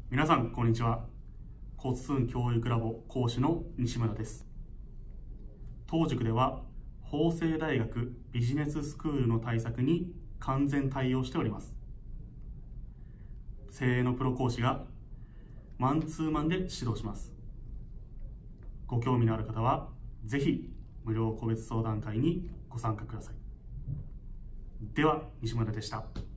皆さんこんにちは。交通運教育ラボ講師の西村です。当塾では法政大学ビジネススクールの対策に完全対応しております。精鋭のプロ講師がマンツーマンで指導します。ご興味のある方はぜひ無料個別相談会にご参加ください。では西村でした。